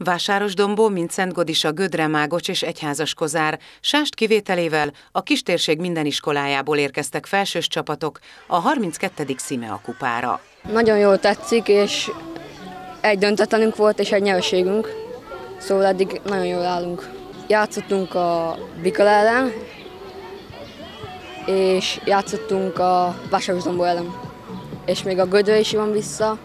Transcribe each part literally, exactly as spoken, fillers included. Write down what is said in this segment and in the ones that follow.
Vásárosdombó, mint Szentgodisa, Gödre, Mágocs és Egyházaskozár, Sást kivételével a kistérség minden iskolájából érkeztek felsős csapatok a harminckettedik Szimea kupára. Nagyon jól tetszik, és egy döntetlenünk volt, és egy nyereségünk, szóval eddig nagyon jól állunk. Játszottunk a Bikal ellen, és játszottunk a Vásárosdombó ellen, és még a Gödre is van vissza,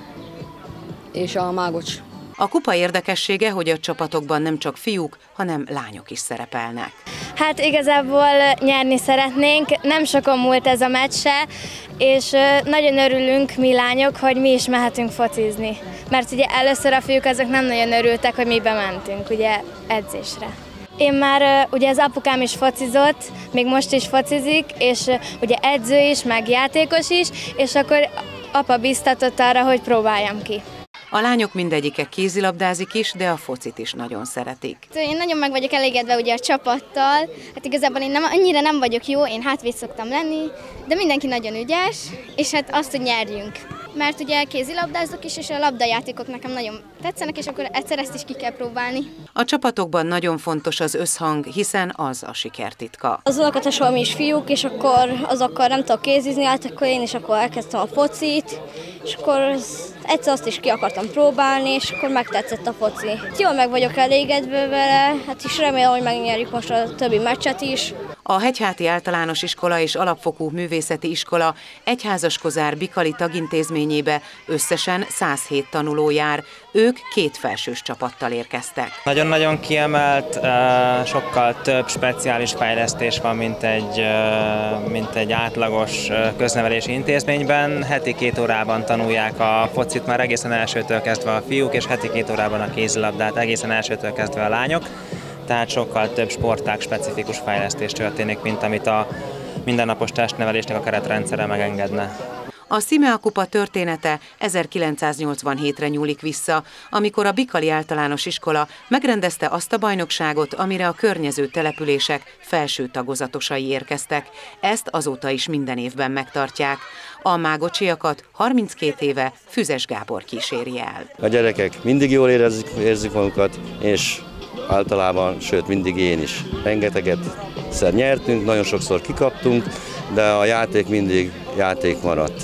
és a Mágocs. A kupa érdekessége, hogy a csapatokban nem csak fiúk, hanem lányok is szerepelnek. Hát igazából nyerni szeretnénk, nem sokon múlt ez a meccs se, és nagyon örülünk mi lányok, hogy mi is mehetünk focizni. Mert ugye először a fiúk azok nem nagyon örültek, hogy mi bementünk ugye edzésre. Én már, ugye az apukám is focizott, még most is focizik, és ugye edző is, meg játékos is, és akkor apa biztatott arra, hogy próbáljam ki. A lányok mindegyike kézilabdázik is, de a focit is nagyon szeretik. Én nagyon meg vagyok elégedve ugye a csapattal, hát igazából én nem, annyira nem vagyok jó, én hátvéd szoktam lenni, de mindenki nagyon ügyes, és hát azt, hogy nyerjünk. Mert ugye kézilabdázok is, és a labdajátékok nekem nagyon tetszenek, és akkor egyszer ezt is ki kell próbálni. A csapatokban nagyon fontos az összhang, hiszen az a siker titka. Az unokatestvéreim is fiúk, és akkor azokkal nem tudok kézizni, hát akkor én is akkor elkezdtem a focit, és akkor egyszer azt is ki akartam próbálni, és akkor megtetszett a foci. Jól meg vagyok elégedve vele, hát is remélem, hogy megnyerjük most a többi meccset is. A Hegyháti Általános Iskola és Alapfokú Művészeti Iskola Egyházaskozár Bikali tagintézményébe összesen száz hét tanuló jár. Ők két felsős csapattal érkeztek. Nagyon-nagyon kiemelt, sokkal több speciális fejlesztés van, mint egy, mint egy átlagos köznevelési intézményben. Heti két órában tanulják a focit már egészen elsőtől kezdve a fiúk, és heti két órában a kézilabdát egészen elsőtől kezdve a lányok. Tehát sokkal több sportág specifikus fejlesztés történik, mint amit a mindennapos testnevelésnek a keretrendszere megengedne. A Szimea kupa története ezerkilencszáznyolcvanhétre nyúlik vissza, amikor a Bikali Általános Iskola megrendezte azt a bajnokságot, amire a környező települések felső tagozatosai érkeztek. Ezt azóta is minden évben megtartják. A mágocsiakat harminckét éve Füzes Gábor kíséri el. A gyerekek mindig jól érezik, érzik magukat, és általában, sőt mindig én is. Rengeteget szer nyertünk, nagyon sokszor kikaptunk, de a játék mindig játék maradt.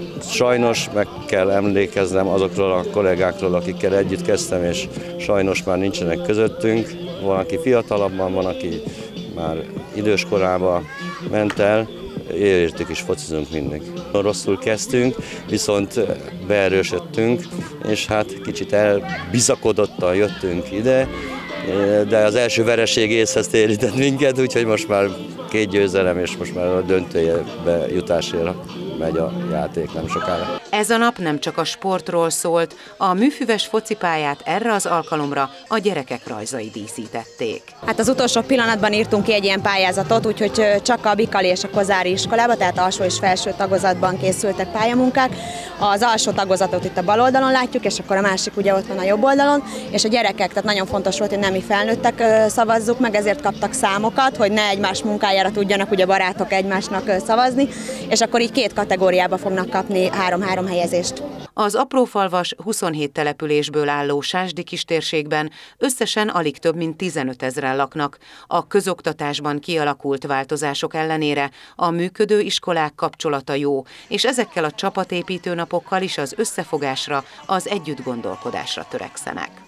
Sajnos meg kell emlékeznem azokról a kollégákról, akikkel együtt kezdtem, és sajnos már nincsenek közöttünk. Van, aki fiatalabban, van, aki már idős korában ment el, értük is focizunk mindig. Rosszul kezdtünk, viszont beerősödtünk, és hát kicsit elbizakodottan jöttünk ide, de az első vereség észhez térített minket, úgyhogy most már két győzelem, és most már a döntőjebe jutásért megy a játék nem sokára. Ez a nap nem csak a sportról szólt, a műfüves focipályát erre az alkalomra a gyerekek rajzai díszítették. Hát az utolsó pillanatban írtunk ki egy ilyen pályázatot, úgyhogy csak a Bikali és a Kozári iskolába, tehát alsó és felső tagozatban készültek pályamunkák. Az alsó tagozatot itt a bal oldalon látjuk, és akkor a másik ugye ott van a jobb oldalon, és a gyerekek, tehát nagyon fontos volt, hogy nem mi felnőttek szavazzuk meg, ezért kaptak számokat, hogy ne egymás munkájára tudjanak ugye barátok egymásnak szavazni, és akkor így két kategóriába fognak kapni három-három helyezést. Az aprófalvas huszonhét településből álló Sásdi kistérségben összesen alig több mint tizenöt ezren laknak. A közoktatásban kialakult változások ellenére a működő iskolák kapcsolata jó, és ezekkel a csapatépítő napokkal is az összefogásra, az együttgondolkodásra törekszenek.